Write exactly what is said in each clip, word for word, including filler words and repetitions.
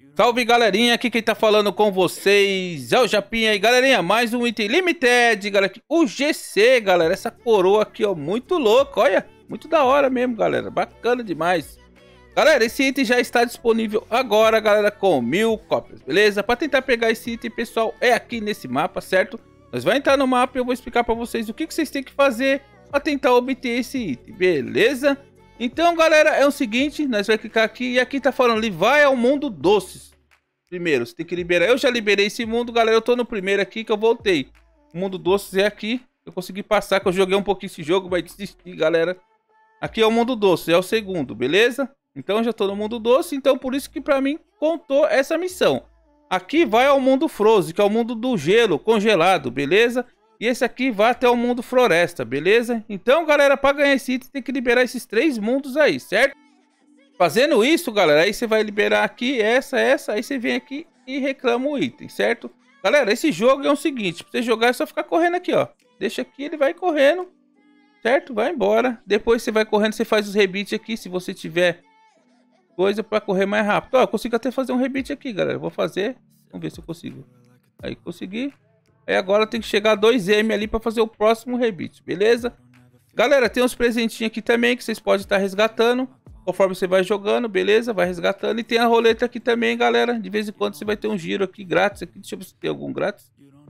Salve galerinha, aqui quem tá falando com vocês é o Japinha. E galerinha, mais um item limited, galera. O G C, galera, essa coroa aqui, ó, muito louco, olha. Muito da hora mesmo, galera, bacana demais. Galera, esse item já está disponível agora, galera, com mil cópias, beleza? Para tentar pegar esse item, pessoal, é aqui nesse mapa, certo? Nós vamos entrar no mapa e eu vou explicar para vocês o que, que vocês têm que fazer para tentar obter esse item, beleza? Então, galera, é o seguinte, nós vamos clicar aqui e aqui tá falando, ali vai ao mundo doces. Primeiro, você tem que liberar. Eu já liberei esse mundo, galera, eu tô no primeiro aqui que eu voltei. O mundo doces é aqui, eu consegui passar, que eu joguei um pouquinho esse jogo, mas desisti, galera. Aqui é o mundo doce, é o segundo, beleza? Então eu já tô no mundo doce, então por isso que pra mim contou essa missão. Aqui vai ao mundo Frozen, que é o mundo do gelo, congelado, beleza? E esse aqui vai até o mundo floresta, beleza? Então, galera, para ganhar esse item tem que liberar esses três mundos aí, certo? Fazendo isso, galera, aí você vai liberar aqui essa, essa, aí você vem aqui e reclama o item, certo? Galera, esse jogo é o seguinte, pra você jogar é só ficar correndo aqui, ó. Deixa aqui, ele vai correndo, certo? Vai embora. Depois você vai correndo, você faz os rebite aqui, se você tiver coisa para correr mais rápido. Ó, eu consigo até fazer um rebite aqui, galera. Vou fazer, vamos ver se eu consigo. Aí, consegui. Aí agora tem que chegar a dois M ali para fazer o próximo rebite, beleza? Galera, tem uns presentinhos aqui também que vocês podem estar resgatando conforme você vai jogando, beleza? Vai resgatando. E tem a roleta aqui também, galera. De vez em quando você vai ter um giro aqui grátis aqui. Deixa eu ver se tem algum grátis.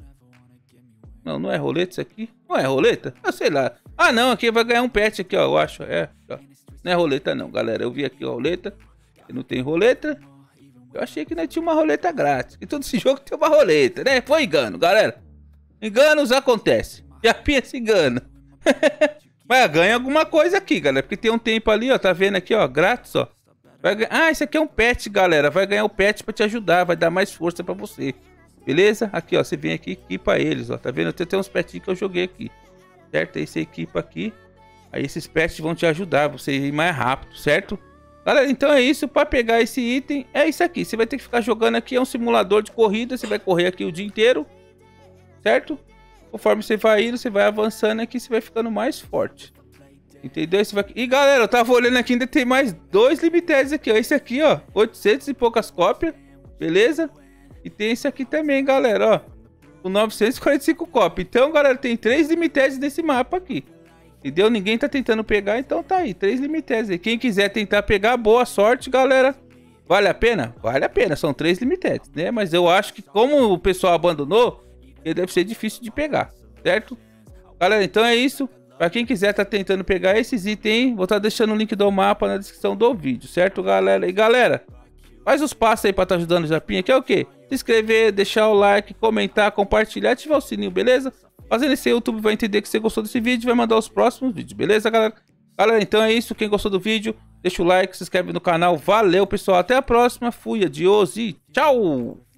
Não, não é roleta isso aqui? Não é roleta? Ah, sei lá. Ah, não, aqui vai ganhar um pet aqui, ó, eu acho. É, ó. Não é roleta não, galera. Eu vi aqui a roleta. Não tem roleta. Eu achei que não tinha uma roleta grátis. E todo esse jogo tem uma roleta, né? Foi engano, galera. Enganos acontecem. Japinha se engana. Mas ganha alguma coisa aqui, galera. Porque tem um tempo ali, ó. Tá vendo aqui, ó. Grátis, ó. Vai ganhar... Ah, esse aqui é um pet, galera. Vai ganhar o pet pra te ajudar. Vai dar mais força pra você. Beleza? Aqui, ó. Você vem aqui e equipa eles, ó. Tá vendo? Tem até uns petinhos que eu joguei aqui. Certo? Aí você equipa aqui. Aí esses pets vão te ajudar. Você ir mais rápido, certo? Galera, então é isso. Para pegar esse item, é isso aqui. Você vai ter que ficar jogando aqui. É um simulador de corrida. Você vai correr aqui o dia inteiro. Certo? Conforme você vai indo, você vai avançando aqui. Você vai ficando mais forte. Entendeu? Você vai... E galera, eu tava olhando aqui. Ainda tem mais dois limitados aqui, ó. Esse aqui, ó. oitocentos e poucas cópias. Beleza? E tem esse aqui também, galera, ó. Com novecentos e quarenta e cinco cópias. Então, galera, tem três limitados nesse mapa aqui. Entendeu? Ninguém tá tentando pegar, então tá aí, três limitados aí. Quem quiser tentar pegar, boa sorte, galera. Vale a pena? Vale a pena, são três limitados, né? Mas eu acho que como o pessoal abandonou, ele deve ser difícil de pegar, certo? Galera, então é isso. Pra quem quiser tá tentando pegar esses itens, vou estar tá deixando o link do mapa na descrição do vídeo, certo, galera? E galera, faz os passos aí pra estar tá ajudando o Japinha, que é o quê? Se inscrever, deixar o like, comentar, compartilhar, ativar o sininho, beleza? Fazendo isso, o YouTube vai entender que você gostou desse vídeo e vai mandar os próximos vídeos, beleza, galera? Galera, então é isso. Quem gostou do vídeo, deixa o like, se inscreve no canal. Valeu, pessoal. Até a próxima. Fui, adiós e tchau!